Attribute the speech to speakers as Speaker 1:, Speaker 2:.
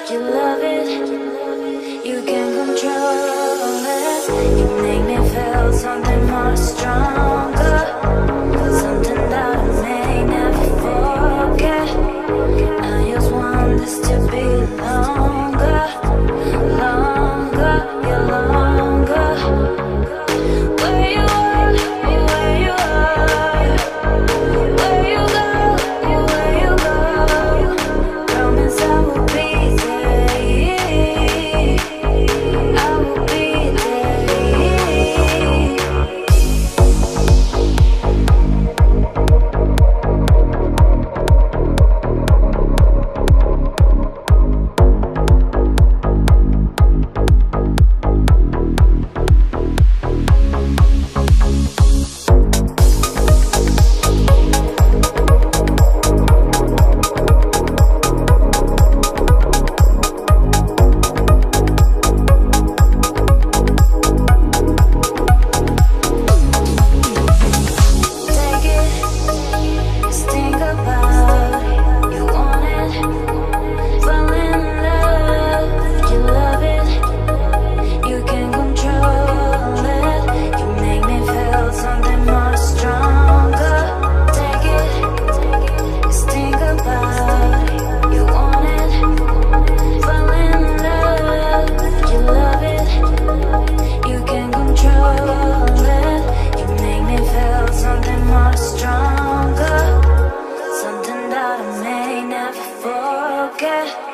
Speaker 1: you love it, you can control it. You make me feel something more stronger, something that I may never forget. I just want this to be longer, longer, yeah, longer. Where you are, where you are, where you go, where you go. Promise I will be there, I will be forget.